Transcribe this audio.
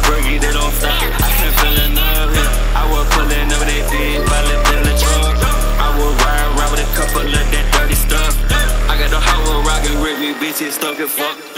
Burgie, they don't stop. I can't feel enough here. I was pulling up they did, while living in the truck. I was riding around with a couple of that dirty stuff. I got the whole rockin' with me, bitches stuck and fuck.